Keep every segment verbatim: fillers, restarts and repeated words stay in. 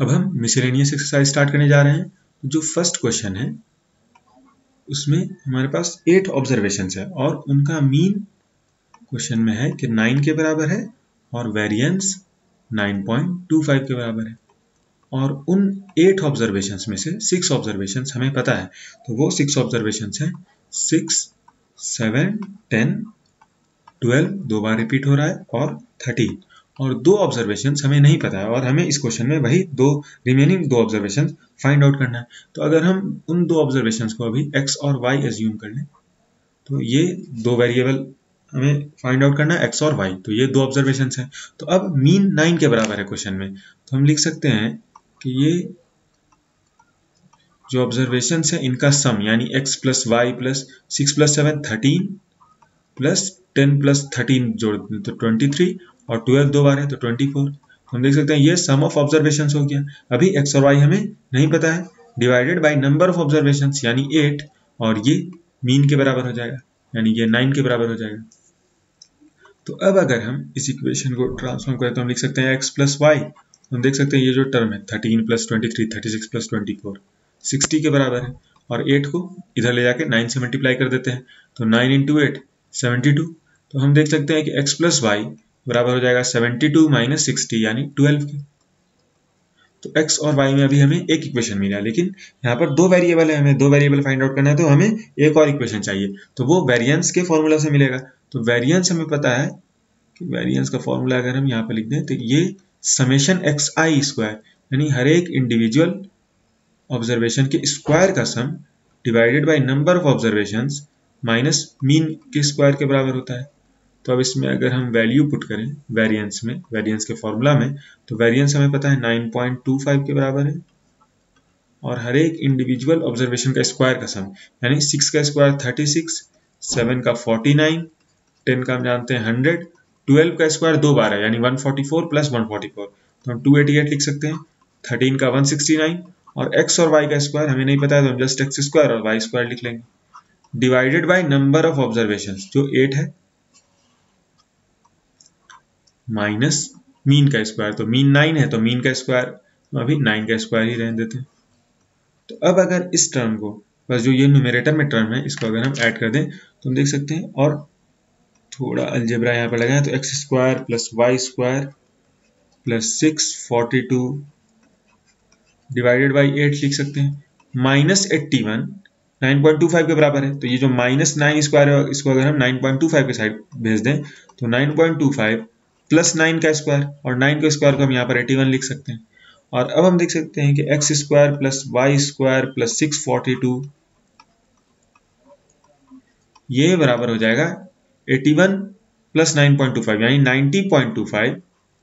अब हम miscellaneous exercise start करने जा रहे हैं। जो फर्स्ट क्वेश्चन है उसमें हमारे पास एट ऑब्जर्वेशंस है और उनका मीन क्वेश्चन में है कि नाइन के बराबर है और variance nine point two five के बराबर है। और उन एट ऑब्जर्वेशंस में से सिक्स ऑब्जर्वेशंस हमें पता है, तो वो सिक्स ऑब्जर्वेशंस हैं सिक्स, सेवन, टेन, ट्वेल्व, दो बार रिपीट हो रहा है, और थर्टीन। और दो ऑब्जर्वेशंस हमें नहीं पता है और हमें इस क्वेश्चन में वही दो रिमेनिंग दो ऑब्जर्वेशंस फाइंड आउट करना है। तो अगर हम उन दो ऑब्जर्वेशंस को अभी x और y एज्यूम कर लें, तो ये दो वेरिएबल हमें फाइंड आउट करना है, x और y। तो ये दो ऑब्जर्वेशंस हैं। तो अब मीन नाइन के बराबर है क्वेश्चन में, तो हम लिख सकते हैं कि ये जो ऑब्जर्वेशंस है इनका सम यानी x plus y plus six plus seven thirteen plus ten plus thirteen जोड़ दें तो ट्वेंटी थ्री, और ट्वेल्व दो बार है तो ट्वेंटी फोर। तो हम देख सकते हैं ये सम ऑफ ऑब्जर्वेशंस हो गया। अभी x और y हमें नहीं पता है, divided by number of observations यानी एट, और ये मीन के बराबर हो जाएगा यानी ये नाइन के बराबर हो जाएगा। तो अब अगर हम इस इक्वेशन को ट्रांसफॉर्म करें तो हम लिख सकते हैं x प्लस वाई। हम देख सकते हैं ये जो टर्म है thirteen plus twenty three, thirty six plus twenty four, sixty के बराबर है। और एट को इधर ले जाके नाइन से मल्टीप्लाई कर देते हैं, तो nine into eight seventy two. तो हम देख सकते हैं कि x प्लस वाई बराबर हो जाएगा सेवेंटी टू माइनस सिक्सटी यानी ट्वेल्व के। तो x और y में अभी हमें एक इक्वेशन मिला, लेकिन यहाँ पर दो वेरिएबल है, हमें दो वेरिएबल फाइंड आउट करना है, तो हमें एक और इक्वेशन चाहिए, तो वो वेरिएंस के फॉर्मूला से मिलेगा। तो वेरिएंस हमें पता है कि वेरिएंस का फॉर्मूला अगर हम यहाँ पर लिख दें तो ये समेशन एक्स आई स्क्वायर यानी हर एक इंडिविजुअल ऑब्जर्वेशन के स्क्वायर का sum divided by number of observations minus mean के स्क्वायर के बराबर होता है। तो अब इसमें अगर हम वैल्यू पुट करें वेरिएंस में, वेरिएंस के फॉर्मूला में, तो वेरिएंस हमें पता है नाइन पॉइंट टू फाइव के बराबर है और हर एक इंडिविजुअल ऑब्जर्वेशन का स्क्वायर का सम यानी सिक्स का स्क्वायर थर्टी सिक्स, सेवन का फोर्टी नाइन, टेन का हम जानते हैं हंड्रेड, ट्वेल्व का स्क्वायर दो बार है यानी one forty four plus one forty four, तो हम टू एटी एट लिख सकते हैं। थर्टीन का वन सिक्सटी नाइन, और x और y का स्क्वायर हमें नहीं पता है तो हम जस्ट x स्क्वायर और y स्क्वायर लिख लेंगे, divided by number of observations जो एट है माइनस मीन का स्क्वायर, तो मीन नाइन है तो मीन का स्क्वायर तो अभी नाइन का स्क्वायर ही रहने देते हैं। तो अब अगर इस टर्म को बस जो ये न्यूमरेटर में टर्म है इसको अगर हम ऐड कर दें तो हम देख सकते हैं, और थोड़ा अलजेब्रा यहाँ पर लगाएं तो x square plus y square plus six forty two divided by eight लिख सकते हैं, minus eighty one nine point two five के बराबर है। तो ये जो माइनस नाइन स्क्वायर है इसको अगर हम नाइन पॉइंट टू फाइव के साइड भेज दें तो nine point two five plus nine का स्क्वायर, और नाइन के स्क्वायर को हम यहाँ पर एटी वन लिख सकते हैं। और अब हम देख सकते हैं कि x square plus y square plus six forty two ये बराबर हो जाएगा eighty one plus nine point two five यानी ninety point two five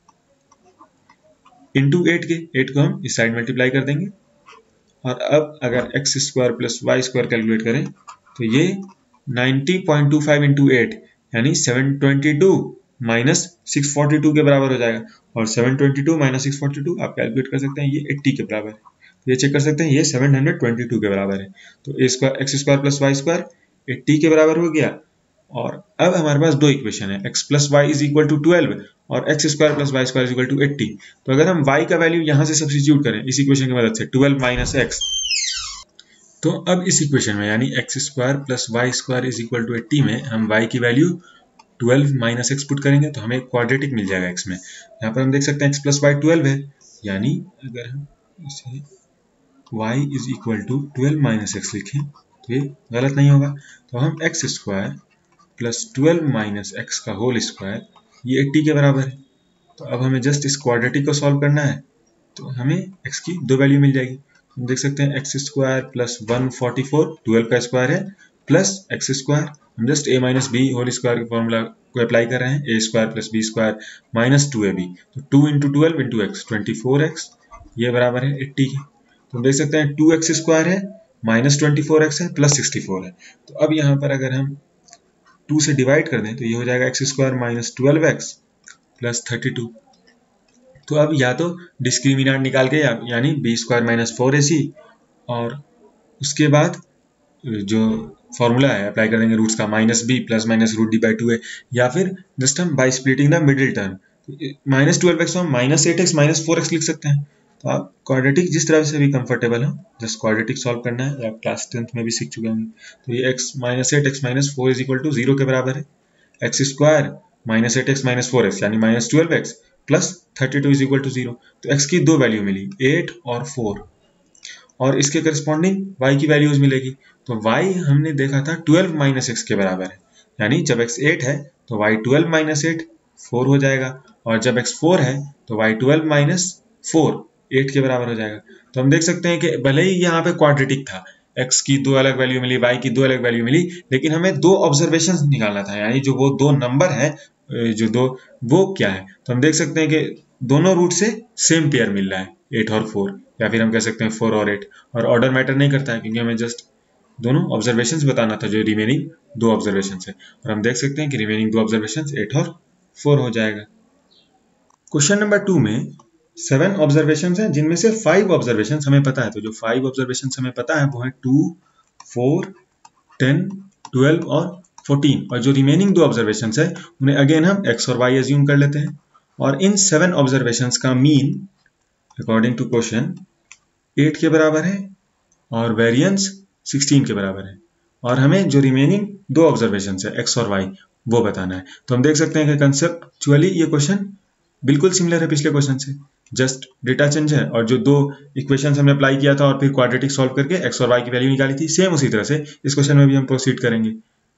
into eight के, एट को हम इस साइड मल्टीप्लाई कर देंगे। और अब अगर x square plus y square calculate करें तो ये ninety point two five into eight यानी seven twenty two minus six forty two के बराबर हो जाएगा, और seven twenty two minus six forty two आप कैलकुलेट कर सकते हैं ये एट्टी के बराबर है। तो ये चेक कर सकते हैं ये सेवन हंड्रेड ट्वेंटी टू के बराबर है। तो a square x square plus y square eighty के बराबर हो गया। और अब हमारे पास दो इक्वेशन है, x plus y is equal to twelve और x square plus y square is equal to eighty. तो अगर हम y का वैल्यू यहाँ से सब्स्टिट्यूट करें इस इक्वेशन की मदद से ट्वेल्व माइनस एक्स, तो अब इस इक्वेशन में यानी x square plus y square is equal to eighty में हम y की value twelve minus x put करेंगे तो हमें क्वाड्रेटिक मिल जाएगा x में। यहाँ पर हम देख सकते हैं x प्लस वाई ट्वेल्व है, यानी अगर हम इसे y is equal to twelve minus x लिखें तो ये गलत नहीं होगा। तो हम x square plus twelve minus x का होल स्क्वायर ये एट्टी के बराबर है। तो अब हमें जस्ट इस क्वाड्रेटिक को सॉल्व करना है, तो हमें x की दो वैल्यू मिल जाएगी। हम देख सकते हैं x square plus one forty four twelve का स्क्वायर है प्लस एक्स स्क्वायर, हम just a minus b whole square के फॉर्मूला को अप्लाई कर रहे हैं, a square plus b square minus two a b, तो two into twelve into x twenty four x ये बराबर है एट्टी के। तो हम देख सकते हैं टू एक्स स्क्वायर है माइनस ट्वेंटी फोर एक्स है प्लस सिक्सटी फोर है। तो अब यहाँ पर अगर हम टू से डिवाइड कर दें तो ये हो जाएगा x square minus twelve x plus thirty two. तो अब या तो डिस्क्रिमिनेंट निकाल के या, यानी b square minus four a c, और उसके बाद जो फॉर्मूला है अप्लाई कर देंगे रूट्स का minus b plus minus root d by two है, या फिर जस्ट हम by splitting the middle term minus twelve x हम minus eight x minus four x लिख सकते हैं। तो आप क्वाड्रेटिक जिस तरह से भी कंफर्टेबल हो, जस्ट क्वाड्रेटिक सॉल्व करना है, आप क्लास टेंथ में भी सीख चुके होंगे। तो ये x minus eight x minus four is equal to zero के बराबर है। X square minus eight x minus four x यानी minus twelve x plus thirty two is equal to zero. तो एक्स की दो वैल्यू मिली, एट और four, और इसके करस्पॉन्डिंग y की वैल्यूज मिलेगी। तो y हमने देखा था ट्वेल्व माइनस एक्स के बराबर है, यानी जब x एट है तो y twelve minus eight four हो जाएगा, और जब x फोर है तो y twelve minus four eight के बराबर हो जाएगा। तो हम देख सकते हैं कि भले ही यहाँ पे क्वाड्रेटिक था, x की दो अलग वैल्यू मिली, y की दो अलग वैल्यू मिली, लेकिन हमें दो ऑब्जर्वेशन निकालना था, यानी जो वो दो नंबर है, जो दो वो क्या है। तो हम देख सकते हैं कि दोनों रूट से सेम पेयर मिल रहा है, एट और फोर, या फिर हम कह सकते हैं फोर और एट, और ऑर्डर मैटर नहीं करता है क्योंकि हमें जस्ट दोनों ऑब्जर्वेशंस बताना था, जो रिमेनिंग दो ऑब्जर्वेशंस है, और हम देख सकते हैं कि रिमेनिंग दो ऑब्जर्वेशंस एट और फोर हो जाएगा। क्वेश्चन नंबर टू में सेवन ऑब्जर्वेशंस हैं, जिनमें से फाइव ऑब्जर्वेशंस हमें पता है। तो जो फाइव ऑब्जर्वेशंस हमें पता है वो है टू, फोर, टेन, ट्वेल्व और फोर्टीन, और जो रिमेनिंग दो ऑब्जर्वेशंस है उन्हें अगेन हम एक्स और वाई एज्यूम कर लेते हैं, और इन सेवन ऑब्जर्वेशंस का mean according to question eight के बराबर है और वेरिएंस सिक्सटीन के बराबर है, और हमें जो रिमेनिंग दो ऑब्जर्वेशंस है एक्स और वाई वो बताना है। तो हम देख सकते हैं कि कंसेप्चुअली ये क्वेश्चन बिल्कुल सिमिलर है पिछले क्वेश्चन से, जस्ट डेटा चेंज है, और जो दो इक्वेशंस हमने अप्लाई किया था और फिर क्वाड्रेटिक सॉल्व करके एक्स और वाई की वैल्यू निकाली थी, सेम उसी तरह से इस क्वेश्चन में भी हम प्रोसीड करेंगे।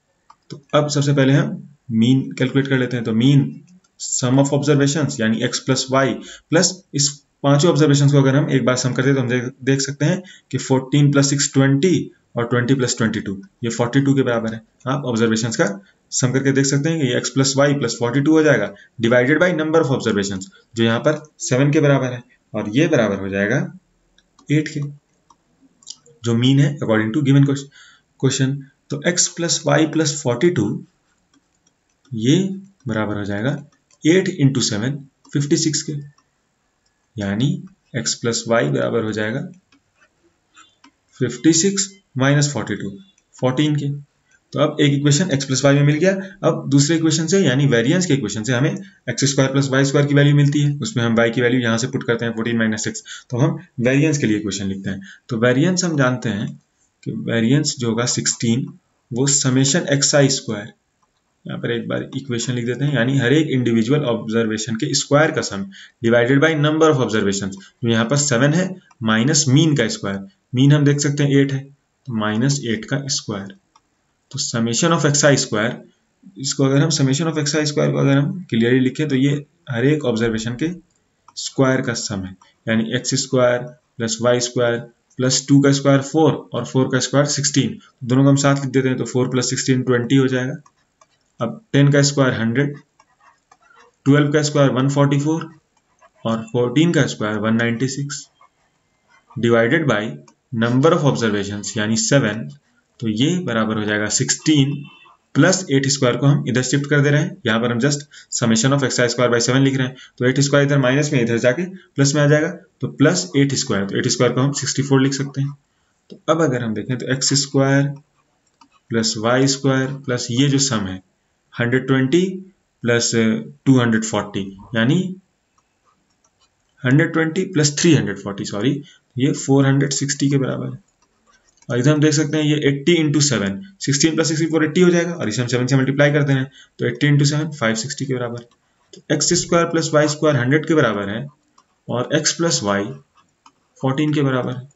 तो अब सबसे पहले हम मीन कैलकुलेट कर लेते हैं। तो मीन सम ऑफ ऑब्जर्वेशंस यानी एक्स प्लस वाई प्लस इस पांचों ऑब्जर्वेशंस को अगर हम एक बार सम करते हैं तो हम देख, देख सकते हैं कि फोर्टीन प्लस सिक्स ट्वेंटी और ट्वेंटी प्लस ट्वेंटी टू ये फोर्टी टू के बराबर है। आप ऑब्जर्वेशंस का सम करके देख सकते हैं कि ये x plus y plus forty two हो जाएगा, divided by number of observations जो यहाँ पर सेवन के बराबर है, और ये बराबर हो जाएगा एट के, जो मीन है अकॉर्डिंग टू गिवन क्वेश्चन। तो x plus y plus forty two ये बराबर हो जाएगा eight into seven fifty six के, यानी x प्लस वाई बराबर हो जाएगा fifty six minus forty two, fourteen के। तो अब एक इक्वेशन x प्लस वाई में मिल गया। अब दूसरे इक्वेशन से यानी वेरिएंस के इक्वेशन से हमें x square plus y square की वैल्यू मिलती है, उसमें हम y की वैल्यू यहाँ से पुट करते हैं फोर्टीन माइनस सिक्स, तो हम वेरिएंस के लिए इक्वेशन लिखते हैं। तो वेरिएंस हम जानते हैं कि वेरिएंस जो होगा सिक्सटीन वो समेशन एक्स आई स्क्वायर, यहाँ पर एक बार इक्वेशन लिख देते हैं, यानी हर एक इंडिविजुअल ऑब्जर्वेशन के स्क्वायर का sum divided by number of observations, जो यहाँ पर सेवन है, माइनस मीन का स्क्वायर, मीन हम देख सकते हैं एट है, तो माइनस एट का स्क्वायर। तो summation of x i square, इसको अगर हम summation of x i square को अगर हम क्लियरली लिखें तो ये हर एक ऑब्जर्वेशन के स्क्वायर का सम है, यानी x square plus y square plus two का स्क्वायर फोर और फोर का स्क्वायर सिक्सटीन, दोनों को हम साथ लिख देते हैं, तो फोर प्लस सिक्सटीन ट्वेंटी हो जाएगा। अब टेन का स्क्वायर हंड्रेड, ट्वेल्व का स्क्वायर वन फोर्टी फोर और फोर्टीन का square one ninety six, divided by number of observations यानी सेवन, तो ये बराबर हो जाएगा सिक्सटीन प्लस एट स्क्वायर को हम इधर शिफ्ट कर दे रहे हैं, यहाँ पर हम just summation of x i square by seven लिख रहे हैं, तो एट स्क्वायर इधर माइनस में इधर जाके प्लस में आ जाएगा, तो प्लस एट स्क्वायर, तो एट स्क्वायर को हम सिक्सटी फोर लिख सकते हैं। तो अब अगर हम देखें तो x square plus y square plus ये जो सम है hundred twenty plus two hundred forty, यानी hundred twenty plus three hundred forty sorry, ये फोर हंड्रेड सिक्सटी के बराबर है। और इधर हम देख सकते हैं ये eighty into seven, sixteen plus sixty four eighty हो जाएगा, और इसे हम सेवन से मल्टीप्लाई करते हैं तो eighty into seven five sixty के बराबर। तो x square plus y square hundred के बराबर है और एक्स प्लस वाई फोर्टीन के बराबर है।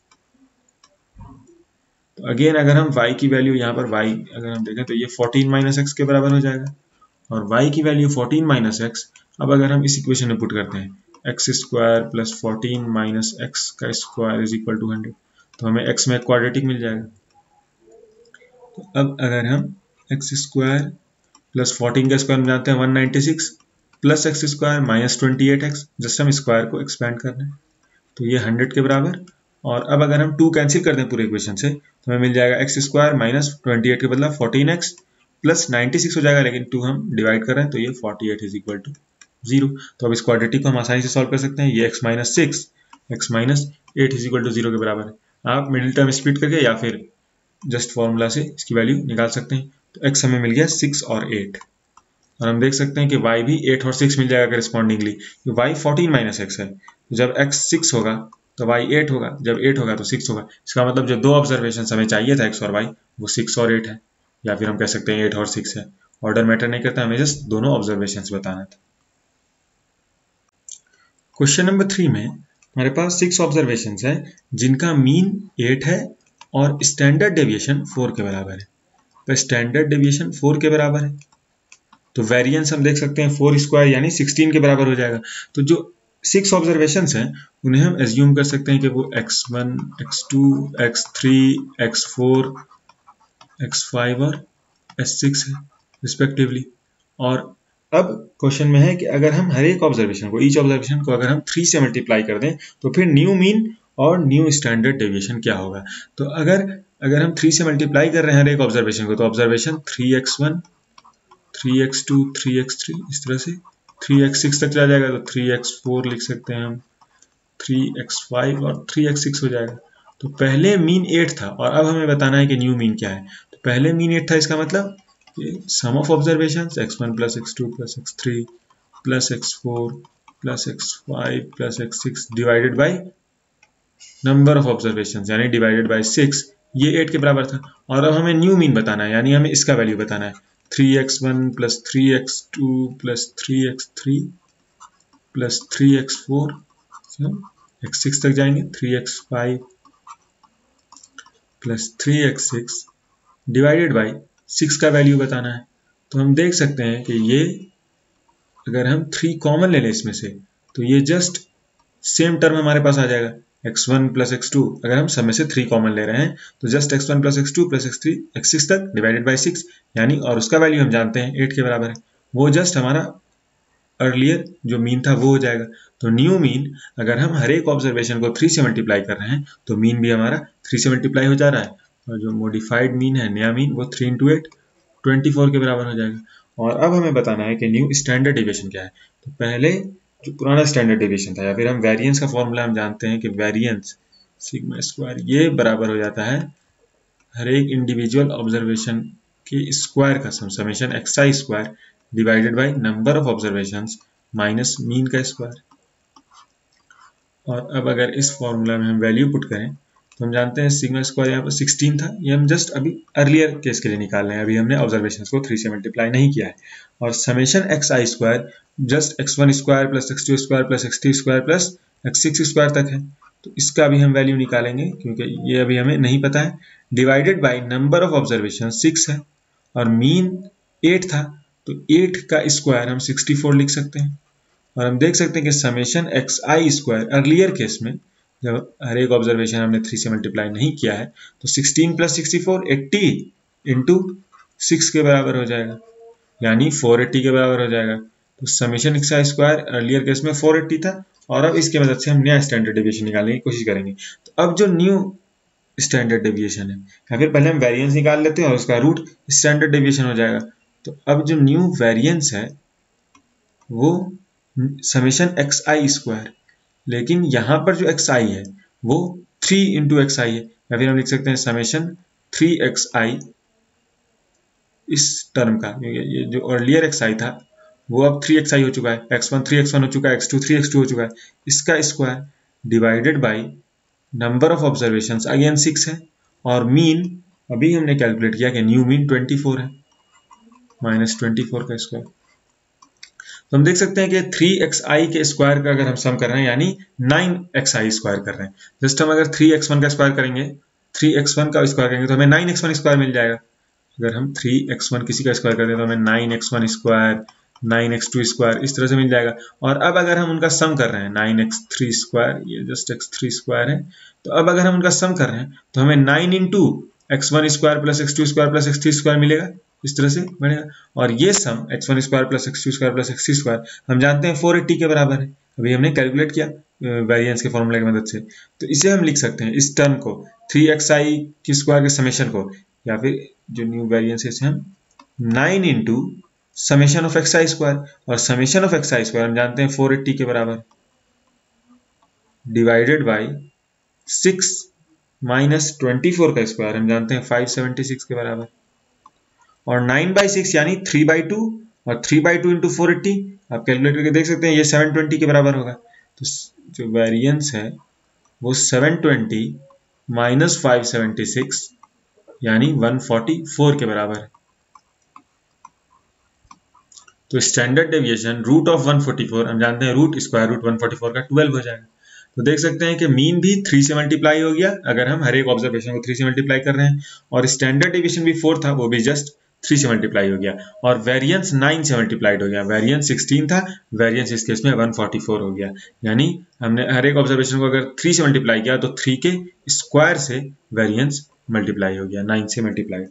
तो अगेन अगर हम y की वैल्यू यहाँ पर y अगर हम देखें तो ये फोर्टीन माइनस एक्स के बराबर हो जाएगा, और y की वैल्यू फोर्टीन माइनस एक्स। अब अगर हम इस इक्वेशन में पुट करते हैं x square plus fourteen minus x का square is equal to hundred, तो हमें x में क्वाड्रेटिक मिल जाएगा। तो अब अगर हम एक्स स्क्वायर प्लस फोर्टीन का स्क्वायर जानते हैं one ninety six plus x square minus twenty eight x, just हम स्क्वायर को एक्सपेंड कर रहे हैं, तो ये हंड्रेड के बराबर। और अब अगर हम टू कैंसिल कर दें पूरे इक्वेशन से तो हमें मिल जाएगा x square minus twenty eight के बदला fourteen x plus ninety six हो जाएगा, लेकिन टू हम डिवाइड कर रहे हैं तो ये forty eight is equal to zero. तो अब इस क्वाड्रेटिक को हम आसानी से सॉल्व कर सकते हैं, ये x minus six x minus eight is equal to zero के बराबर है। आप मिडिल टर्म स्प्लिट करके या फिर जस्ट फॉर्मूला से इसकी वैल्यू निकाल सकते हैं। तो x हमें मिल गया सिक्स और एट, और हम देख सकते हैं कि y भी एट और सिक्स मिल जाएगा correspondingly, y fourteen minus x है, तो जब x सिक्स होगा तो y एट होगा, जब एट होगा तो सिक्स होगा। इसका मतलब जो दो ऑब्जर्वेशन हमें चाहिए था x और y वो सिक्स और एट है, या फिर हम कह सकते हैं एट और सिक्स है। ऑर्डर मैटर नहीं करता, हमें जस्ट दोनों ऑब्जर्वेशंस बताना था। क्वेश्चन नंबर थ्री में हमारे पास सिक्स ऑब्जर्वेशंस है जिनका मीन एट है और स्टैंडर्ड डेविएशन फोर के बराबर है। तो स्टैंडर्ड डेविएशन फोर के बराबर है तो वेरिएंस हम देख सकते हैं फोर स्क्वायर यानी सिक्सटीन के बराबर हो जाएगा। तो जो सिक्स ऑब्जर्वेशंस हैं उन्हें हम एज्यूम कर सकते हैं कि वो x one, x two, x three, x four, x five और एक्स सिक्स है रिस्पेक्टिवली। और अब क्वेश्चन में है कि अगर हम हर एक ऑब्जर्वेशन को, ईच ऑब्जर्वेशन को अगर हम थ्री से मल्टीप्लाई कर दें तो फिर न्यू मीन और न्यू स्टैंडर्ड डेविएशन क्या होगा। तो अगर अगर हम थ्री से मल्टीप्लाई कर रहे हैं हर एक ऑब्जर्वेशन को, तो observation three x one, three x two, three x three, इस तरह से थ्री एक्स सिक्स तक चला जाएगा। तो थ्री एक्स फोर लिख सकते हैं हम, थ्री एक्स फाइव और थ्री एक्स सिक्स हो जाएगा। तो पहले मीन एट था और अब हमें बताना है कि न्यू मीन क्या है। तो पहले मीन एट था, इसका मतलब sum of observations x one plus x two plus x three plus x four plus x five plus x six divided by number of observations यानी डिवाइडेड बाई सिक्स, ये eight के बराबर था। और अब हमें न्यू मीन बताना है यानी हमें इसका वैल्यू बताना है। Three x one plus three x two plus three x three plus three x four, x six तक जाएंगे, three x five plus three x six divided by six का वैल्यू बताना है। तो हम देख सकते हैं कि ये अगर हम थ्री कॉमन ले लें इसमें से तो ये जस्ट सेम टर्म हमारे पास आ जाएगा, x one plus x two. अगर हम सब में से थ्री कॉमन ले रहे हैं तो just x one plus x two plus x three x six तक डिवाइडेड बाई सिक्स यानी, और उसका वैल्यू हम जानते हैं एट के बराबर है, वो जस्ट हमारा अर्लियर जो मीन था वो हो जाएगा। तो न्यू मीन अगर हम हर एक ऑब्जर्वेशन को थ्री से मल्टीप्लाई कर रहे हैं तो मीन भी हमारा थ्री से मल्टीप्लाई हो जा रहा है, और जो मॉडिफाइड मीन है, नया मीन, वो three into eight twenty four के बराबर हो जाएगा। और अब हमें बताना है कि न्यू स्टैंडर्ड डेविएशन क्या है। तो पहले जो पुराना स्टैंडर्ड डेविएशन था, या फिर हम वेरिएंस का फॉर्मूला हम जानते हैं कि वेरिएंस सिग्मा स्क्वायर ये बराबर हो जाता है हर एक इंडिविजुअल ऑब्जर्वेशन के स्क्वायर का sum, summation x i square divided by number of observations minus mean का स्क्वायर। और अब अगर इस फॉर्मूला में हम वैल्यू पुट करें तो हम जानते हैं सिग्मा स्क्वायर यहाँ पर सिक्सटीन था, ये हम जस्ट अभी अर्लियर केस के लिए निकाल रहे हैं, अभी हमने ऑब्जर्वेशंस को थ्री से मल्टीप्लाई नहीं किया है। और summation x i square just x one square plus x two square plus x three square plus x six square तक है, तो इसका भी हम वैल्यू निकालेंगे क्योंकि ये अभी हमें नहीं पता है। Divided by number of observation six है और मीन एट था, तो एट का स्क्वायर हम सिक्सटी फोर लिख सकते हैं। और हम देख सकते हैं कि summation x i square earlier case में जब हर एक ऑब्जर्वेशन हमने थ्री से मल्टीप्लाई नहीं किया है तो sixteen plus sixty four eighty into six के बराबर हो जाएगा, यानी फोर एट्टी के बराबर हो जाएगा। तो summation x i square earlier case में फोर एट्टी था, और अब इसकी मदद से हम नया स्टैंडर्ड डेविएशन निकालने की कोशिश करेंगे। तो अब जो न्यू स्टैंडर्ड डेविएशन है, या फिर पहले हम वेरिएंस निकाल लेते हैं और उसका रूट स्टैंडर्ड डेविएशन हो जाएगा। तो अब जो न्यू वेरिएंस है वो समेशन एक्स आई स्क्वायर, लेकिन यहां पर जो एक्स आई है वो थ्री इंटू एक्स आई है, या फिर हम लिख सकते हैं समेशन थ्री एक्स आई इस टर्म का, ये जो अर्लियर एक्स आई था वो अब थ्री एक्स आई हो चुका है, x one three x one हो चुका है, x two three x two हो चुका है, इसका square divided by number of observations again six है, और मीन अभी हमने कैलकुलेट किया कि न्यू मीन ट्वेंटी फोर है, माइनस ट्वेंटी फोर का स्क्वायर। तो हम देख सकते हैं कि थ्री एक्स आई के स्क्वायर का अगर हम सम कर रहे हैं यानी नाइन एक्स आई स्क्वायर कर रहे हैं। जस्ट हम अगर थ्री एक्स वन का स्क्वायर करेंगे, थ्री एक्स वन का स्क्वायर करेंगे तो हमें नाइन एक्स वन स्क्वायर मिल जाएगा। अगर हम थ्री एक्स वन किसी का स्क्वायर करते हैं तो हमें nine x one square, nine x two square इस तरह से मिल जाएगा। और अब अगर हम उनका सम कर रहे हैं नाइन एक्स थ्री स्क्वायर, ये जस्ट एक्स थ्री स्क्वायर है, तो अब अगर हम उनका सम कर रहे हैं तो हमें nine into x one square plus x two square plus x three square मिलेगा, इस तरह से बढ़ेगा। और ये sum x one square plus x two square plus x three square हम जानते हैं फोर एट्टी के बराबर है, अभी हमने कैलकुलेट किया वेरिएंस के फॉर्मूले की मदद से। तो इसे हम लिख सकते हैं, इस टर्म को थ्री एक्स आई की स्क्वायर के समेशन को, या फिर जो न्यू वेरिएंस है इसे हम nine into summation of x i square, और summation of x i square हम जानते हैं फोर एट्टी के बराबर, divided by six minus twenty four का स्क्वायर हम जानते हैं फाइव सेवेंटी सिक्स के बराबर, और नाइन बाई सिक्स यानी थ्री बाई टू, और three by two into four eighty आप कैलकुलेट करके देख सकते हैं ये सेवन ट्वेंटी के बराबर होगा। तो जो वेरिएंस है वो seven twenty minus five seventy six यानी वन फोर्टी फोर के बराबर है। तो standard deviation root of one forty four, हम जानते हैं root square root one forty four का ट्वेल्व हो जाएगा। तो देख सकते हैं कि मीन भी थ्री से मल्टीप्लाई हो गया अगर हम हर एक ऑब्जर्वेशन को थ्री से मल्टीप्लाई कर रहे हैं, और स्टैंडर्ड डेविएशन भी फोर था, वो भी जस्ट थ्री से मल्टीप्लाई हो गया, और वेरिएंस नाइन से मल्टीप्लाइड हो गया। वेरिएंस सिक्सटीन था, वेरिएंस इस केस में वन फोर्टी फोर हो गया। यानी हमने हर एक ऑब्जर्वेशन को अगर थ्री से मल्टीप्लाई किया तो थ्री के स्क्वायर से वेरिएंस मल्टीप्लाई हो गया, नाइन से मल्टीप्लाइड।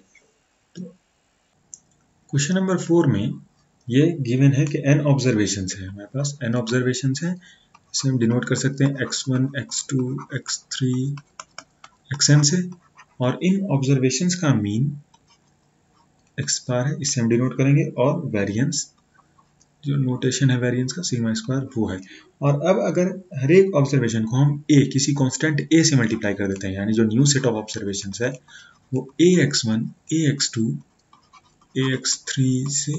क्वेश्चन नंबर फोर में ये गिवन है कि n ऑब्जर्वेशन है, हमारे पास n ऑब्जर्वेशन है, इसे हम डिनोट कर सकते हैं x one, x two, x three, x n से, और इन ऑब्जर्वेशंस का मीन एक्स बार है, इसे हम डिनोट करेंगे, और वेरिएंस जो नोटेशन है वेरिएंस का सिग्मा स्क्वायर वो है। और अब अगर हर एक ऑब्जर्वेशन को हम a किसी कांस्टेंट a से मल्टीप्लाई कर देते हैं, यानी जो न्यू सेट ऑफ ऑब्जर्वेशंस है वो a x one, a x two, a x three से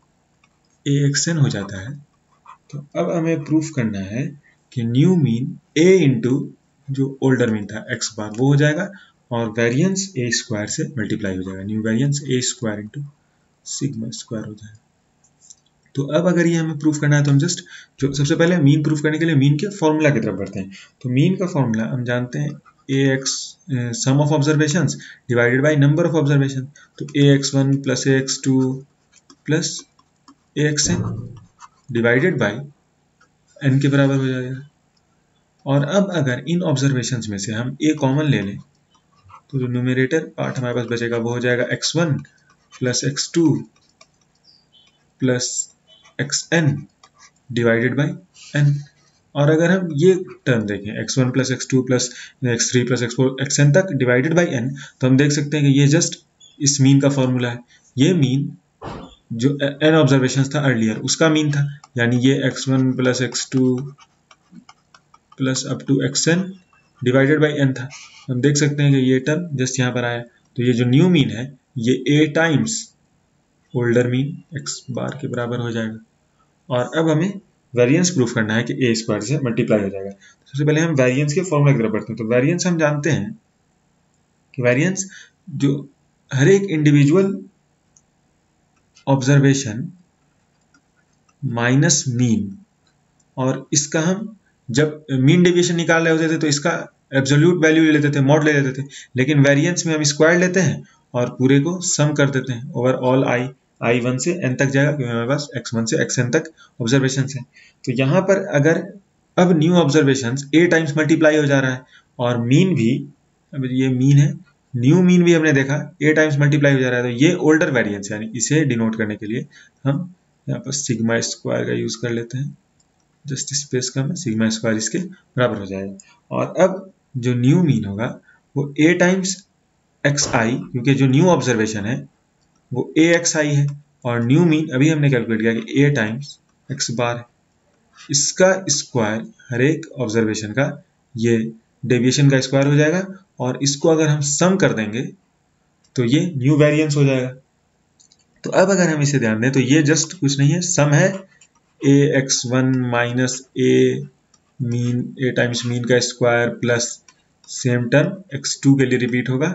ए एक्स एन हो जाता है। तो अब हमें प्रूफ करना है कि न्यू मीन a इंटू जो ओल्डर मीन था x बार वो हो जाएगा, और वेरिएंस a स्क्वायर से मल्टीप्लाई हो जाएगा, new variance a square into sigma square हो जाएगा। तो अब अगर ये हमें प्रूफ करना है तो हम जस्ट जो सबसे पहले मीन प्रूफ करने के लिए मीन के फॉर्मूला की तरफ बढ़ते हैं। तो मीन का फॉर्मूला हम जानते हैं a x sum of observations divided by number of observation. तो a x one plus a x two plus a x n divided by n के बराबर हो जाएगा। और अब अगर इन ऑब्जर्वेशंस में से हम ए कॉमन ले लें तो जो न्यूमरेटर पार्ट हमारे पास बचेगा वो हो जाएगा x one plus x two plus x n divided by n. और अगर हम ये टर्म देखें x one plus x two plus x three plus x four x n तक डिवाइडेड बाई एन, तो हम देख सकते हैं कि ये जस्ट इस मीन का फॉर्मूला है। ये मीन जो एन ऑब्जर्वेशन था अर्लियर उसका मीन था, यानी ये x one plus x two plus up to x n divided by n था। हम देख सकते हैं कि ये टर्म जस्ट यहाँ पर आया, तो ये जो न्यू मीन है ये a times older mean x bar के बराबर हो जाएगा। और अब हमें वेरिएंस प्रूफ करना है कि ए स्क्वायर से मल्टीप्लाई हो जाएगा। सबसे पहले हम वेरिएंस के फॉर्मूला की तरफ बढ़ते हैं। तो वेरिएंस हम जानते हैं कि वेरिएंस जो हर एक इंडिविजुअल ऑब्जर्वेशन माइनस मीन, और इसका हम जब मीन डेविएशन निकाल रहे होते थे तो इसका एब्सोल्यूट वैल्यू ले लेते थे, मॉड ले लेते थे, लेकिन वेरिएंस में हम स्क्वायर लेते हैं और पूरे को सम कर देते हैं over all i i one से एन तक जाएगा, क्योंकि हमारे पास एक्स वन से एक्स एन तक ऑब्जर्वेशन है। तो यहाँ पर अगर अब new observation a times multiply हो जा रहा है, और मीन भी, अब ये मीन है, न्यू मीन भी हमने देखा ए टाइम्स मल्टीप्लाई हो जा रहा है, तो ये ओल्डर वेरिएंस, यानी इसे डिनोट करने के लिए हम यहाँ पर सिग्मा स्क्वायर का यूज कर लेते हैं। जस्ट स्पेस का में सिग्मा स्क्वायर इसके बराबर हो जाएगा। और अब जो न्यू मीन होगा वो ए टाइम्स एक्स आई, क्योंकि जो न्यू ऑब्जर्वेशन है वो ए एक्स आई है, और न्यू मीन अभी हमने कैलकुलेट किया कि ए टाइम्स एक्स बार है। इसका स्क्वायर हर एक ऑब्जर्वेशन का ये डेविएशन का स्क्वायर हो जाएगा, और इसको अगर हम सम कर देंगे तो ये न्यू वेरिएंस हो जाएगा। तो अब अगर हम इसे ध्यान दें तो ये जस्ट कुछ नहीं है, सम है a x one minus a mean a times mean का square plus same term x two के लिए रिपीट होगा,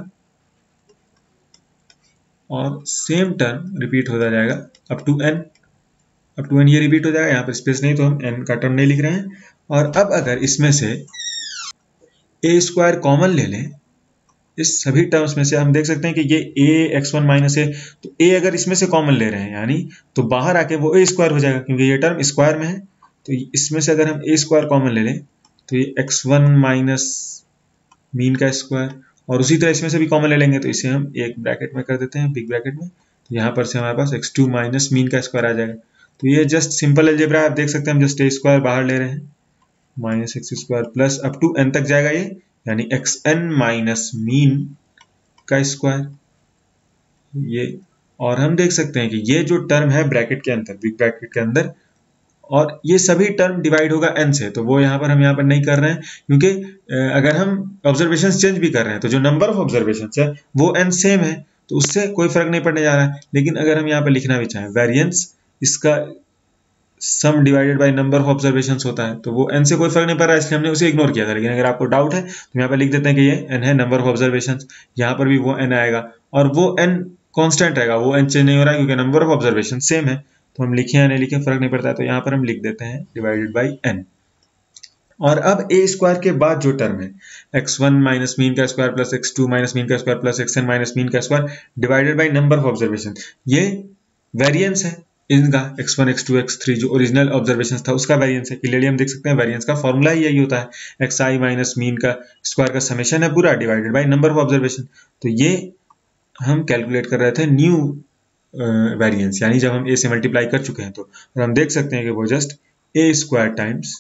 और सेम टर्म रिपीट होता जाएगा up to n, up to n ये रिपीट हो जाएगा। यहाँ पर स्पेस नहीं तो हम एन का टर्म नहीं लिख रहे हैं। और अब अगर इसमें से ए स्क्वायर कॉमन ले लें इस सभी टर्म्स में से, हम देख सकते हैं कि ये a x one minus a, तो ए अगर इसमें से कॉमन ले रहे हैं यानी तो बाहर आके वो ए स्क्वायर हो जाएगा, क्योंकि ये टर्म स्क्वायर में है। तो इसमें से अगर हम ए स्क्वायर कॉमन ले लें तो ये एक्स वन माइनस मीन का स्क्वायर, और उसी तरह इसमें से भी कॉमन ले लेंगे तो इसे हम एक ब्रैकेट में कर देते हैं, बिग ब्रैकेट में। तो यहाँ पर से हमारे पास एक्स टू माइनस मीन का स्क्वायर आ जाएगा। तो ये जस्ट सिंपल अलजेब्रा, आप देख सकते हैं हम जस्ट ए स्क्वायर बाहर ले रहे हैं, minus x square plus up to n तक जाएगा ये, यानी एक्स एन माइनस मीन का स्क्वायर ये। और हम देख सकते हैं कि ये जो टर्म है ब्रैकेट के अंदर, बिग ब्रैकेट के अंदर, और ये सभी टर्म डिवाइड होगा n से, तो वो यहाँ पर हम यहाँ पर नहीं कर रहे हैं, क्योंकि अगर हम ऑब्जर्वेशन चेंज भी कर रहे हैं तो जो नंबर ऑफ ऑब्जर्वेशन है वो n सेम है, तो उससे कोई फर्क नहीं पड़ने जा रहा है। लेकिन अगर हम यहाँ पर लिखना भी चाहें वेरिएंस इसका sum divided by number of observations होता है, तो वो n से कोई फर्क नहीं पड़ रहा है, इसलिए हमने उसे इग्नोर किया था। लेकिन अगर आपको डाउट है तो यहाँ पर लिख देते हैं कि ये n है, नंबर ऑफ ऑब्जर्वेशंस, यहाँ पर भी वो n आएगा और वो n कांस्टेंट रहेगा, वो n चेंज नहीं हो रहा है क्योंकि नंबर ऑफ ऑब्जर्वेशन सेम है। तो हम लिखे या नहीं लिखे फर्क नहीं पड़ता है, तो यहाँ पर हम लिख देते हैं डिवाइडेड बाई n। और अब ए स्क्वायर के बाद जो टर्म है एक्स वन माइनस मीन का square plus x two minus mean का square plus x n minus mean का square divided by number of observation, ये वेरिएंस है इनका, x one x two x three जो ओरिजिनल ऑब्जर्वेशन था उसका variance है। क्लियरली हम देख सकते हैं वेरिएंस का फॉर्मूला ही यही होता है, एक्स आई माइनस मीन का स्क्वायर का समेशन है पूरा divided by number of observation. तो ये हम कैलकुलेट कर रहे थे न्यू वेरिएंस, यानी जब हम ए से मल्टीप्लाई कर चुके हैं तो, और हम देख सकते हैं कि वो just a square times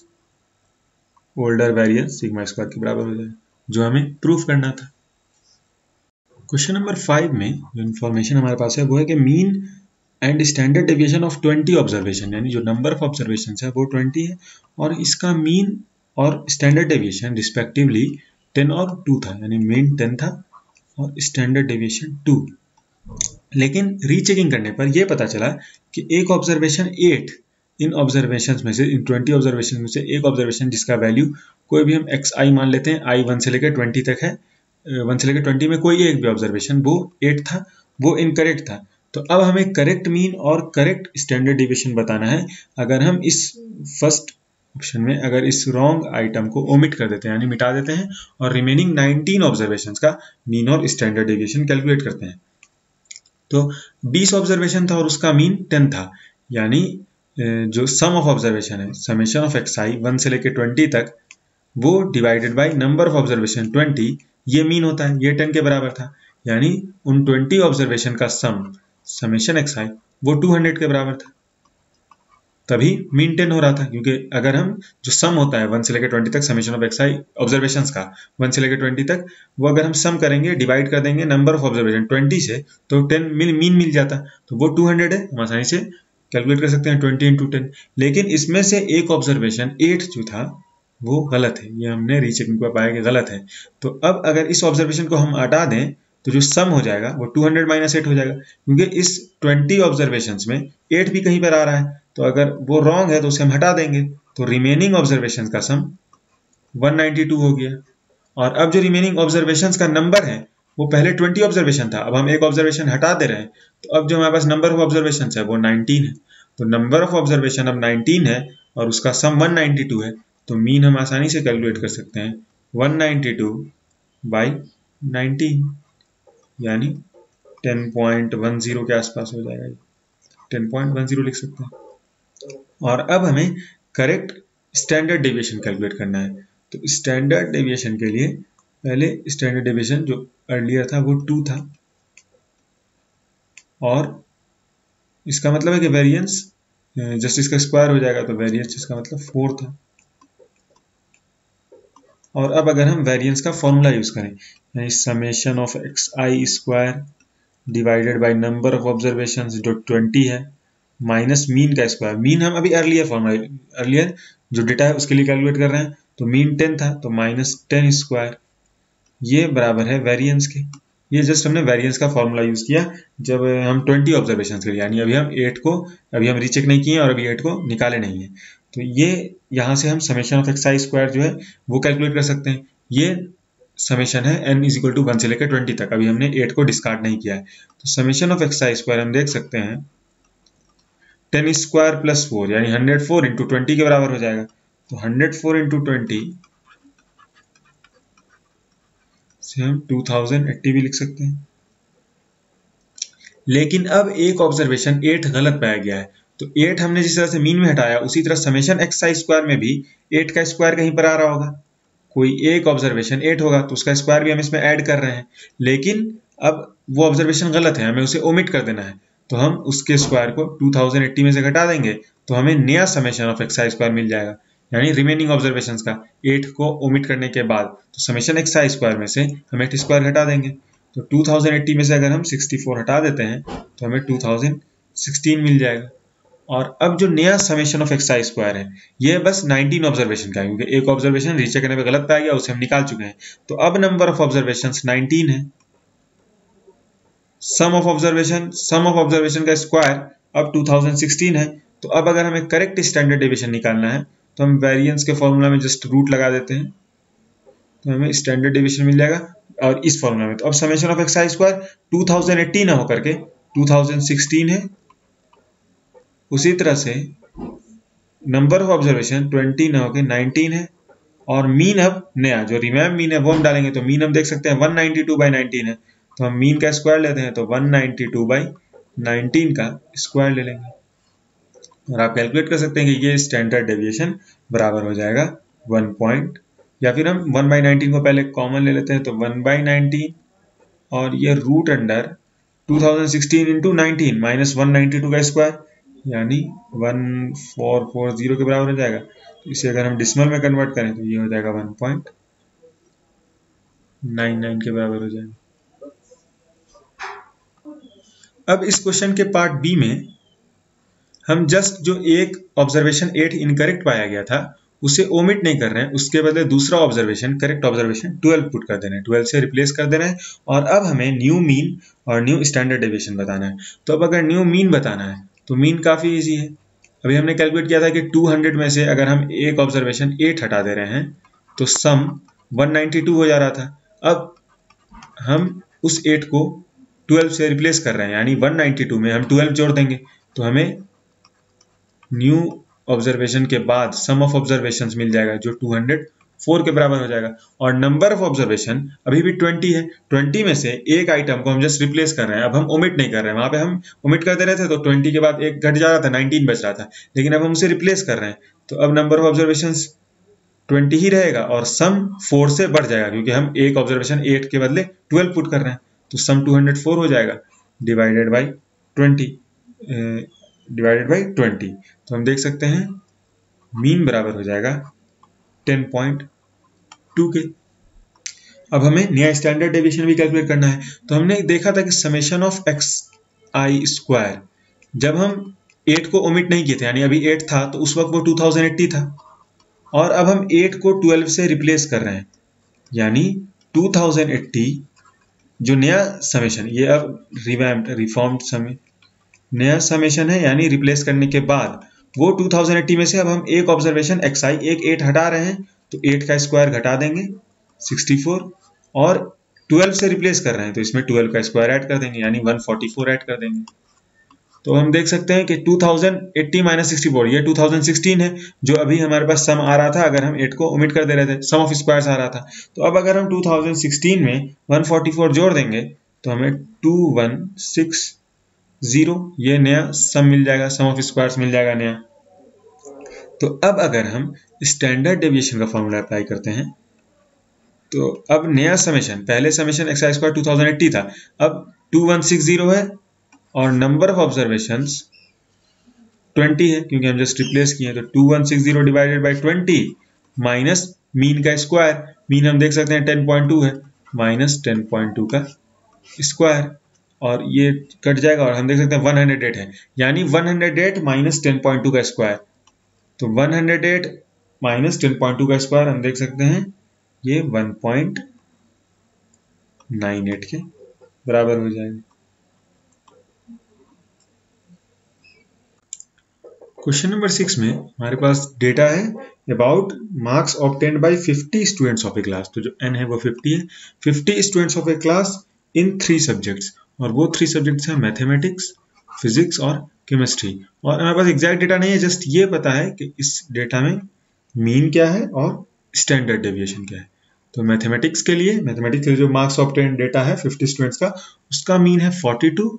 older variance sigma square के बराबर हो जाए, जो हमें प्रूफ करना था। क्वेश्चन नंबर फाइव में जो इन्फॉर्मेशन हमारे पास है वो है कि mean and standard deviation of twenty observation, यानी जो नंबर ऑफ ऑब्जर्वेशन है वो ट्वेंटी है और इसका मीन और स्टैंडर्ड डेविएशन रिस्पेक्टिवली टेन और टू था, यानी मीन टेन था और स्टैंडर्ड डेविएशन टू। लेकिन रीचेकिंग करने पर यह पता चला कि एक ऑब्जर्वेशन एट, इन ऑब्जर्वेशन में से, इन ट्वेंटी ऑब्जर्वेशन में से एक ऑब्जर्वेशन जिसका वैल्यू कोई भी हम एक्स आई मान लेते हैं, आई वन से लेकर ट्वेंटी तक है, वन से लेकर ट्वेंटी में कोई एक भी ऑब्जर्वेशन वो एट था, वो इनकरेक्ट था। तो अब हमें करेक्ट मीन और करेक्ट स्टैंडर्ड डिविएशन बताना है। अगर हम इस फर्स्ट ऑप्शन में अगर इस रॉन्ग आइटम को ओमिट कर देते हैं, यानी मिटा देते हैं, और रिमेनिंग नाइनटीन ऑब्जर्वेशंस का मीन और स्टैंडर्ड डिविएशन कैलकुलेट करते हैं, तो बीस ऑब्जर्वेशन था और उसका मीन टेन था, यानी जो सम ऑफ ऑब्जर्वेशन है summation of x i one से लेकर ट्वेंटी तक, वो divided by number of observation twenty, ये मीन होता है, ये टेन के बराबर था, यानी उन ट्वेंटी ऑब्जर्वेशन का सम समेशन एक्स आई वो टू हंड्रेड के बराबर था, तभी मीन टेन हो रहा था। क्योंकि अगर हम जो सम होता है वन से लेकर ट्वेंटी तक summation of x i observations का वन से लेकर ट्वेंटी तक, वो अगर हम सम करेंगे डिवाइड कर देंगे नंबर ऑफ ऑब्जर्वेशन ट्वेंटी से, तो टेन मीन मीन मिल जाता, तो वो टू हंड्रेड है, हम आसानी से कैलकुलेट कर सकते हैं ट्वेंटी इंटू टेन। लेकिन इसमें से एक ऑब्जर्वेशन एट जो था वो गलत है, ये हमने रीचेकिंग पर पाया कि गलत है। तो अब अगर इस ऑब्जर्वेशन को हम हटा दें तो जो सम हो जाएगा वो टू हंड्रेड माइनस एट हो जाएगा, क्योंकि इस ट्वेंटी ऑब्जर्वेशंस में एट भी कहीं पर आ रहा है, तो अगर वो रॉन्ग है तो उसे हम हटा देंगे, तो रिमेनिंग ऑब्जर्वेशन का सम वन नाइंटी टू हो गया। और अब जो रिमेनिंग ऑब्जर्वेशंस का नंबर है वो पहले ट्वेंटी ऑब्जर्वेशन था, अब हम एक ऑब्जर्वेशन हटा दे रहे हैं, तो अब जो हमारे पास नंबर ऑफ ऑब्जर्वेशन है वो नाइनटीन है। तो नंबर ऑफ ऑब्जर्वेशन अब नाइनटीन है और उसका सम वन नाइंटी टू है, तो मीन हम आसानी से कैलकुलेट कर सकते हैं one ninety two by nineteen, यानी टेन पॉइंट वन ज़ीरो के आसपास हो जाएगा, टेन पॉइंट वन ज़ीरो लिख सकते हैं। और अब हमें करेक्ट स्टैंडर्ड डेविएशन कैलकुलेट करना है। तो स्टैंडर्ड डेविएशन के लिए पहले स्टैंडर्ड डेविएशन जो अर्लियर था वो टू था, और इसका मतलब है कि वेरिएंस जस्ट इसका स्क्वायर हो जाएगा, तो वेरिएंस इसका मतलब फोर था। और अब अगर हम वेरिएंस का फॉर्मूला यूज करें, यानी summation of x i square divided by number of observations जो ट्वेंटी है माइनस मीन का स्क्वायर, मीन हम अभी अर्लियर फॉर्मूला अर्लियर जो डेटा है उसके लिए कैलकुलेट कर रहे हैं, तो मीन टेन था तो माइनस टेन स्क्वायर, ये बराबर है वेरिएंस के। ये जस्ट हमने वेरिएंस का फॉर्मूला यूज किया जब हम ट्वेंटी ऑब्जर्वेशंस के लिए, यानी अभी हम एट को अभी हम रीचेक नहीं किए और अभी एट को निकाले नहीं है, तो ये यहाँ से हम summation of x i square जो है वो कैलकुलेट कर सकते हैं। ये समेशन है n is equal to one से लेकर ट्वेंटी तक, अभी हमने एट को डिस्कार्ड नहीं किया है, तो summation of x i square हम देख सकते हैं टेन स्क्वायर प्लस फोर, यानी हंड्रेड फोर इंटू ट्वेंटी के बराबर हो जाएगा, तो हंड्रेड फोर इंटू ट्वेंटी से हम टू थाउजेंड एट्टी भी लिख सकते हैं। लेकिन अब एक ऑब्जर्वेशन एट गलत पाया गया है, तो एट हमने जिस तरह से मीन में हटाया उसी तरह समेशन एक्स आई स्क्वायर में भी एट का स्क्वायर कहीं पर आ रहा होगा, कोई एक ऑब्जर्वेशन एट होगा तो उसका स्क्वायर भी हम इसमें ऐड कर रहे हैं, लेकिन अब वो ऑब्जर्वेशन गलत है, हमें उसे ओमिट कर देना है, तो हम उसके स्क्वायर को टू थाउजेंड एट्टी में से घटा देंगे तो हमें नया summation of x i square मिल जाएगा, यानी रिमेनिंग ऑब्जर्वेशंस का एट को ओमिट करने के बाद, तो समेशन एक्स आई स्क्वायर में से हम एट स्क्वायर घटा देंगे, तो टू थाउजेंड एट्टी में से अगर हम सिक्सटी फोर हटा देते हैं तो हमें टू थाउजेंड सिक्सटीन मिल जाएगा। और अब जो नया summation of x i square है ये बस नाइनटीन ऑब्जर्वेशन का है, क्योंकि एक ऑब्जर्वेशन रीचेक करने पे गलत पाया गया उसे हम निकाल चुके हैं, तो अब नंबर ऑफ ऑब्जर्वेशंस नाइनटीन है, sum of observation sum of observation का स्क्वायर अब टू थाउजेंड सिक्सटीन है, तो अब अगर हमें करेक्ट स्टैंडर्ड डेविएशन निकालना है तो हम वेरिएंस के फॉर्मूला में जस्ट रूट लगा देते हैं, तो हमें स्टैंडर्ड डेविएशन मिल जाएगा। और इस फॉर्मूला में तो अब summation of x i square two thousand eighty ना होकर के टू थाउजेंड सिक्सटीन है। उसी तरह से नंबर ऑफ ऑब्जर्वेशन ट्वेंटी ना होकर नाइनटीन है, और मीन अब नया जो रिमैम मीन है वो हम डालेंगे, तो मीन हम देख सकते हैं one ninety two by nineteen है, तो हम मीन का स्क्वायर लेते हैं तो one ninety two by nineteen का स्क्वायर ले लेंगे, और आप कैलकुलेट कर सकते हैं कि ये स्टैंडर्ड डेविएशन बराबर हो जाएगा वन पॉइंट, या फिर हम वन बाई नाइनटीन को पहले कॉमन ले लेते हैं तो वन बाई नाइनटीन, और ये root under two thousand sixteen into nineteen minus one ninety two का स्क्वायर, यानी वन फोर फोर जीरो के बराबर हो जाएगा। तो इसे अगर हम डिसिमल में कन्वर्ट करें तो ये हो जाएगा वन पॉइंट नाइन नाइन के बराबर हो जाएगा। अब इस क्वेश्चन के पार्ट बी में हम जस्ट जो एक ऑब्जर्वेशन एट इनकरेक्ट पाया गया था उसे ओमिट नहीं कर रहे हैं, उसके बदले दूसरा observation correct observation twelve put कर दे रहे हैं, ट्वेल्व से रिप्लेस कर दे रहे हैं, और अब हमें न्यू मीन और न्यू स्टैंडर्ड डेविएशन बताना है। तो अब अगर न्यू मीन बताना है तो मीन काफी इजी है। अभी हमने कैलकुलेट किया था कि टू हंड्रेड में से अगर हम एक ऑब्जर्वेशन एट हटा दे रहे हैं तो सम वन नाइंटी टू हो जा रहा था। अब हम उस एट को ट्वेल्व से रिप्लेस कर रहे हैं, यानी वन नाइंटी टू में हम ट्वेल्व जोड़ देंगे तो हमें न्यू ऑब्जर्वेशन के बाद सम ऑफ ऑब्जर्वेशंस मिल जाएगा जो टू हंड्रेड फोर के बराबर हो जाएगा। और नंबर ऑफ ऑब्जर्वेशन अभी भी ट्वेंटी है, ट्वेंटी में से एक आइटम को हम जस्ट रिप्लेस कर रहे हैं, अब हम ओमिट नहीं कर रहे हैं। वहां पे हम ओमिट करते रहे थे तो ट्वेंटी के बाद एक घट जा रहा था, नाइनटीन बच रहा था, लेकिन अब हम उसे रिप्लेस कर रहे हैं तो अब नंबर ऑफ ऑब्जर्वेशंस ट्वेंटी ही रहेगा और सम फोर से बढ़ जाएगा, क्योंकि हम एक ऑब्जर्वेशन एट के बदले ट्वेल्व पुट कर रहे हैं, तो सम टू हंड्रेड फोर हो जाएगा divided by twenty divided by twenty. तो हम देख सकते हैं मीन बराबर हो जाएगा टेन पॉइंट टू के। अब हमें नया स्टैंडर्ड डेविएशन भी कैलकुलेट करना है। तो हमने देखा था कि summation of x i square, जब हम एट को ओमिट नहीं किए थे, यानी अभी एट था तो उस वक्त वो टू थाउजेंड एटी था, और अब हम एट को ट्वेल्व से रिप्लेस कर रहे हैं, यानी टू थाउजेंड एटी जो नया समेशन, ये अब रिवैम्प्ड रिफॉर्म्ड समे नया समेशन है, यानी रिप्लेस करने के बाद वो टू थाउजेंड एटी में से अब हम एक ऑब्जर्वेशन एक्स आई एक एट हटा रहे हैं, तो एट का स्क्वायर घटा देंगे सिक्सटी फोर, और ट्वेल्व से रिप्लेस कर रहे हैं तो इसमें ट्वेल्व का स्क्वायर ऐड कर देंगे, यानी वन फोर्टी फोर ऐड कर देंगे। तो हम देख सकते हैं कि two thousand eighty minus sixty four ये टू थाउजेंड सिक्सटीन है, जो अभी हमारे पास सम आ रहा था अगर हम एट को ओमिट कर दे रहे थे, सम ऑफ स्क्वायर्स आ रहा था। तो अब अगर हम टू थाउजेंड सिक्सटीन में वन फोर्टी फोर जोड़ देंगे तो हमें टू वन सिक्स जीरो ये नया सम मिल जाएगा, सम ऑफ स्क्वायर्स मिल जाएगा नया। तो अब अगर हम स्टैंडर्ड डेविएशन का फॉर्मूला अप्लाई करते हैं तो अब नया समेशन, पहले summation x i square two thousand eighty था, अब टू वन सिक्स जीरो है, और नंबर ऑफ ऑब्जर्वेशंस ट्वेंटी है क्योंकि हम जस्ट रिप्लेस किए हैं, तो two one six zero divided by twenty minus mean का स्क्वायर, मीन हम देख सकते हैं टेन पॉइंट टू है, माइनस टेन पॉइंट टू का स्क्वायर, और ये कट जाएगा और हम देख सकते हैं वन हंड्रेड एट है, यानी one hundred eight minus ten point two का स्क्वायर, तो one hundred eight minus ten point two का स्क्वायर हम देख सकते हैं ये वन पॉइंट नाइन एट के बराबर हो जाएगा। क्वेश्चन नंबर सिक्स में हमारे पास डेटा है about marks obtained by fifty students of a class, तो जो एन है वो फिफ्टी है, fifty students of a class in three subjects, और वो थ्री सब्जेक्ट्स हैं मैथमेटिक्स, फिजिक्स और केमिस्ट्री। और हमारे पास एग्जैक्ट डेटा नहीं है, जस्ट ये पता है कि इस डेटा में मीन क्या है और स्टैंडर्ड डेविएशन क्या है। तो मैथमेटिक्स के लिए मैथमेटिक्स के लिए जो मार्क्स ऑब्टेन्ड डेटा है फिफ्टी स्टूडेंट्स का, उसका मीन है फोर्टी टू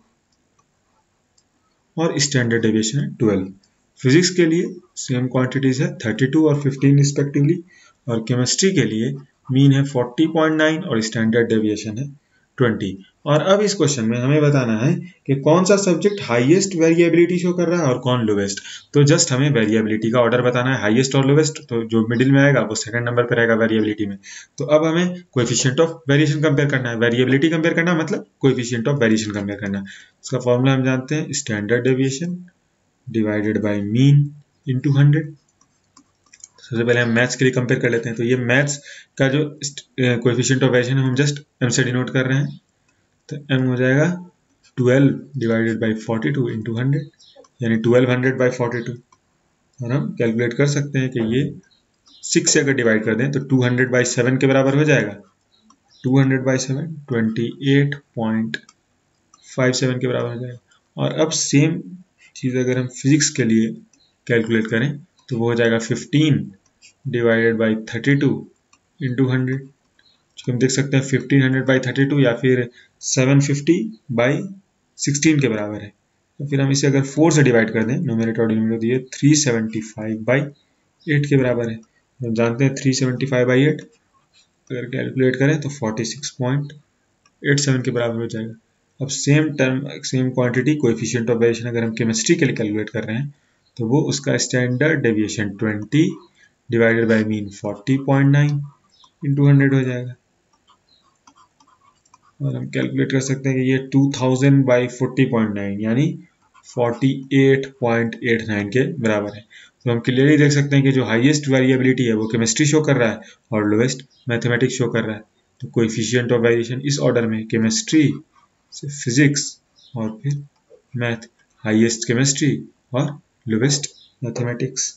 और स्टैंडर्ड डेविएशन है ट्वेल्व। फिजिक्स के लिए सेम क्वांटिटीज है थर्टी टू और फिफ्टीन रिस्पेक्टिवली, और केमिस्ट्री के लिए मीन है फोर्टी पॉइंट नाइन और स्टैंडर्ड डेविएशन है ट्वेंटी। और अब इस क्वेश्चन में हमें बताना है कि कौन सा सब्जेक्ट हाईएस्ट वेरिएबिलिटी शो कर रहा है और कौन लोवेस्ट। तो जस्ट हमें वेरिएबिलिटी का ऑर्डर बताना है, हाईएस्ट और लोवेस्ट, तो जो मिडिल में आएगा वो सेकंड नंबर पर रहेगा वेरिएबिलिटी में। तो अब हमें कोएफिशिएंट ऑफ वेरिएशन कंपेयर करना है, वेरिएबिलिटी कंपेयर करना मतलब कोएफिशिएंट ऑफ वेरिएशन कंपेयर करना। इसका फॉर्मूला हम जानते हैं, standard deviation divided by mean into hundred. सबसे पहले हम मैथ्स के लिए कंपेयर कर लेते हैं, तो ये मैथ्स का जो कोएफिशिएंट ऑफ वेरिएशन हम जस्ट एम से डिनोट कर रहे हैं, तो m हो जाएगा twelve divided by forty two into hundred, यानी twelve hundred by forty two. और हम कैलकुलेट कर सकते हैं कि ये सिक्स से अगर डिवाइड कर दें तो टू हंड्रेड बाई सेवन के बराबर हो जाएगा। Two hundred by seven twenty eight point five seven के बराबर हो जाएगा। और अब सेम चीज़ अगर हम फिजिक्स के लिए कैलकुलेट करें तो वो हो जाएगा fifteen divided by thirty two into hundred. हम देख सकते हैं fifteen hundred by thirty two या फिर सेवन फिफ्टी बाई सिक्सटीन के बराबर है। तो फिर हम इसे अगर फोर से डिवाइड कर दें, न्यूमरेटर और डिनोमिनेटर दिए three seventy five by eight के बराबर है। हम जानते हैं three seventy five by eight अगर कैलकुलेट करें तो forty six point eight seven के बराबर हो जाएगा। अब same term same quantity coefficient of variation अगर हम केमिस्ट्री के लिए कैलकुलेट कर रहे हैं तो वो उसका standard deviation twenty divided by mean forty point nine into hundred हो जाएगा। और हम कैलकुलेट कर सकते हैं कि ये two thousand by forty point nine यानी forty eight point eight nine के बराबर है। तो हम क्लियरली देख सकते हैं कि जो हाईएस्ट वेरिएबिलिटी है वो केमिस्ट्री शो कर रहा है और लोएस्ट मैथमेटिक्स शो कर रहा है। तो कोएफिशिएंट ऑफ वेरिएशन इस ऑर्डर में केमिस्ट्री से फिजिक्स और फिर मैथ, हाईएस्ट केमिस्ट्री और lowest mathematics.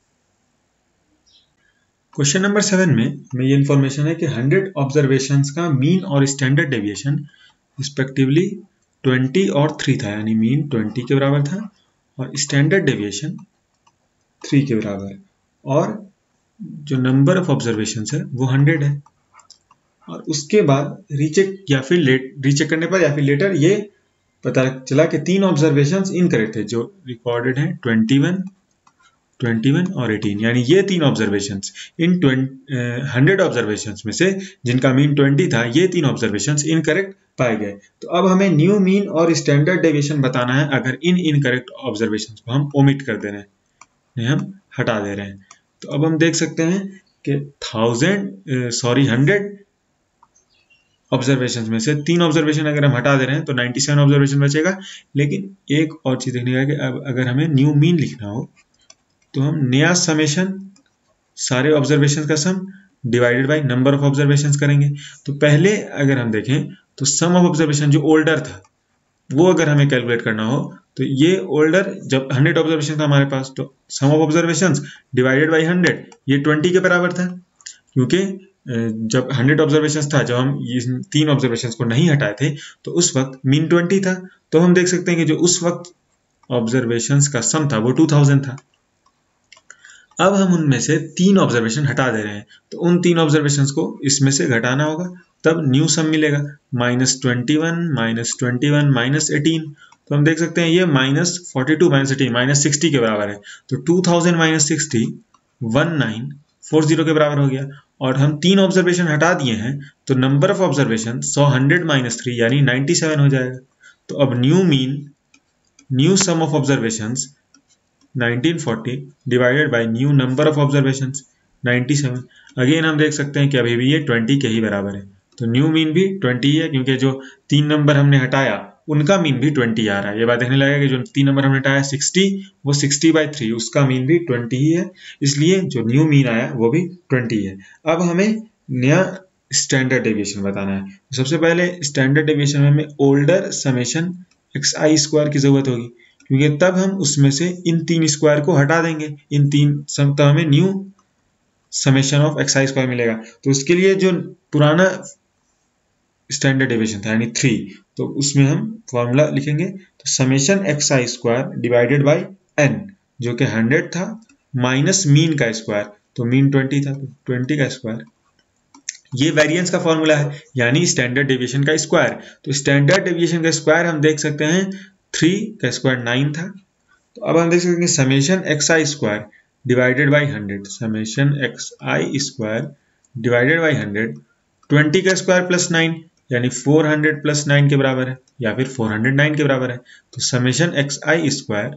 Question number seven में हमें ये इन्फॉर्मेशन है कि हंड्रेड ऑब्जर्वेशंस का मीन और स्टैंडर्ड डेविएशन रिस्पेक्टिवली ट्वेंटी और थ्री था, यानी मीन ट्वेंटी के बराबर था और स्टैंडर्ड डेविएशन थ्री के बराबर, और जो नंबर ऑफ ऑब्जर्वेशंस है वो हंड्रेड है। और उसके बाद रीचेक या फिर लेट रीचेक करने पर या फिर लेटर ये पता चला कि तीन ऑब्जर्वेशंस इनकरेक्ट थे जो रिकॉर्डेड हैं ट्वेंटी वन, ट्वेंटी वन और एटीन, यानी ये तीन ऑब्जर्वेशंस इन हंड्रेड ऑब्जर्वेशंस में से जिनका मीन ट्वेंटी था ये तीन ऑब्जर्वेशंस इनकरेक्ट पाए गए। तो अब हमें न्यू मीन और स्टैंडर्ड डेविएशन बताना है अगर इन इनकरेक्ट ऑब्जर्वेशंस को हम ओमिट कर दे रहे हैं, हम हटा दे रहे हैं। तो अब हम देख सकते हैं कि थाउजेंड सॉरी हंड्रेड ऑब्जर्वेशंस में से तीन ऑब्जर्वेशन अगर हम हटा दे रहे हैं तो नाइन्टी सेवन ऑब्जर्वेशन बचेगा। लेकिन एक और चीज देखने का कि अब अगर हमें न्यू मीन लिखना हो तो हम नया समेशन सारे ऑब्जर्वेशन का sum divided by number of observations करेंगे। तो पहले अगर हम देखें तो सम ऑफ ऑब्जर्वेशन जो ओल्डर था वो अगर हमें कैलकुलेट करना हो तो ये ओल्डर जब हंड्रेड ऑब्जर्वेशन था हमारे पास तो sum of observations divided by hundred ये ट्वेंटी के बराबर था, क्योंकि जब हंड्रेड ऑब्जर्वेशंस था, जब हम ये तीन ऑब्जर्वेशंस को नहीं हटाए थे तो उस वक्त मीन ट्वेंटी था। तो हम देख सकते हैं कि जो उस वक्त ऑब्जर्वेशंस का सम था वो टू थाउजेंड था। अब हम उनमें से तीन ऑब्जर्वेशन हटा दे रहे हैं तो उन तीन ऑब्जर्वेशंस को इसमें से घटाना होगा, तब न्यू सम मिलेगा minus twenty one minus twenty one minus eighteen. तो हम देख सकते हैं ये minus forty two minus eighteen minus sixty के बराबर है। तो two thousand minus sixty one nine four zero के बराबर हो गया। और हम तीन ऑब्जर्वेशन हटा दिए हैं तो नंबर ऑफ ऑब्जर्वेशन सौ हंड्रेड माइनस थ्री यानी नाइन्टी सेवन हो जाएगा। तो अब new mean new sum of observations nineteen forty divided by new number of observations ninety seven. Again हम देख सकते हैं कि अभी भी ये ट्वेंटी के ही बराबर है। तो न्यू मीन भी ट्वेंटी है, क्योंकि जो तीन नंबर हमने हटाया उनका मीन भी ट्वेंटी आ रहा है। ये बात देखने लगेगा कि जो तीन नंबर हमने हटाया सिक्सटी वो सिक्सटी बाई थ्री उसका मीन भी ट्वेंटी ही है, इसलिए जो न्यू मीन आया वो भी ट्वेंटी है। अब हमें नया स्टैंडर्ड डेविएशन बताना है। तो सबसे पहले स्टैंडर्ड डेविएशन में हमें older summation x i square की जरूरत होगी, क्योंकि तब हम उसमें से इन तीन स्क्वायर को हटा देंगे, इन तीन सम तब हमें new summation of x i square मिलेगा। तो उसके लिए जो पुराना स्टैंडर्ड डेविएशन था यानी थ्री, तो उसमें हम फॉर्मूला लिखेंगे तो summation x i square divided by n, जो कि हंड्रेड था, माइनस मीन का स्क्वायर, तो मीन ट्वेंटी था तो ट्वेंटी का स्क्वायर। ये वेरिएंस का फॉर्मूला है यानी स्टैंडर्ड डेविएशन का स्क्वायर। तो स्टैंडर्ड डेविएशन का स्क्वायर हम देख सकते हैं थ्री का स्क्वायर नाइन था। तो अब हम देख सकते हैं summation x i square divided by hundred, summation x i square divided by hundred, twenty का स्क्वायर प्लस नाइन यानी फोर हंड्रेड प्लस नाइन के बराबर है या फिर फोर हंड्रेड नाइन के बराबर है। तो summation x i square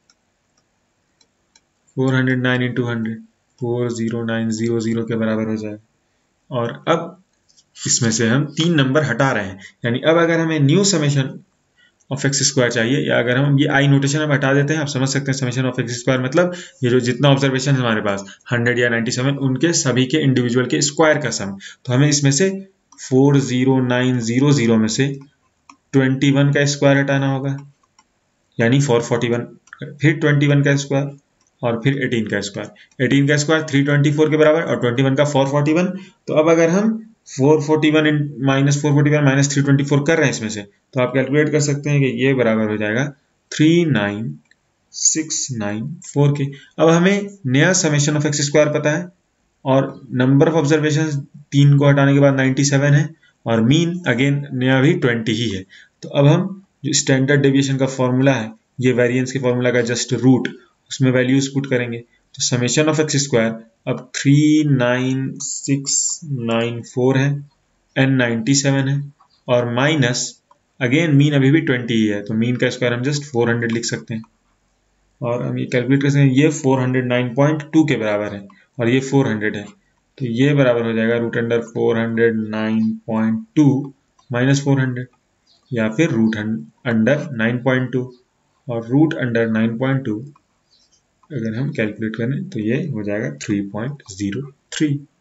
four hundred nine into hundred four zero nine zero zero के बराबर हो जाए। और अब इसमें से हम तीन नंबर हटा रहे हैं, यानी अब अगर हमें new summation of x square चाहिए, या अगर हम ये आई नोटेशन हम हटा देते हैं, आप समझ सकते हैं समेशन ऑफ एक्स स्क्वायर मतलब ये जो जितना ऑब्जर्वेशन है हमारे पास हंड्रेड या नाइन्टी सेवन उनके सभी के इंडिविजुअल के स्क्वायर का सम। तो हमें इसमें से four zero nine zero zero में से ट्वेंटी वन का स्क्वायर हटाना होगा यानी फोर फोर्टी वन फिर ट्वेंटी वन का स्क्वायर और फिर एटीन का स्क्वायर। एटीन का स्क्वायर थ्री ट्वेंटी फोर के बराबर और ट्वेंटी वन का फोर फोर्टी वन। तो अब अगर हम four forty one minus four forty one minus three twenty four कर रहे हैं इसमें से, तो आप कैलकुलेट कर सकते हैं कि ये बराबर हो जाएगा three nine six nine four के। अब हमें नया समेशन ऑफ एक्स स्क्वायर पता है और नंबर ऑफ ऑब्जर्वेशन तीन को हटाने के बाद नाइन्टी सेवन है और मीन अगेन नया भी ट्वेंटी ही है। तो अब हम जो स्टैंडर्ड डेविएशन का फॉर्मूला है, ये वेरिएंस के फॉर्मूला का जस्ट रूट, उसमें वैल्यूज पुट करेंगे। तो समेशन ऑफ एक्स स्क्वायर अब three nine six nine four है, एन नाइन्टी सेवन है और माइनस अगेन मीन अभी भी ट्वेंटी ही है, तो मीन का स्क्वायर हम जस्ट फोर हंड्रेड लिख सकते हैं और हम ये कैलकुलेट कर सकते हैं। ये four hundred nine point two के बराबर है और ये फोर हंड्रेड है, तो ये बराबर हो जाएगा root under four hundred nine point two minus four hundred, या फिर root under nine point two, और root under nine point two अगर हम कैलकुलेट करें तो ये हो जाएगा थ्री पॉइंट ज़ीरो थ्री।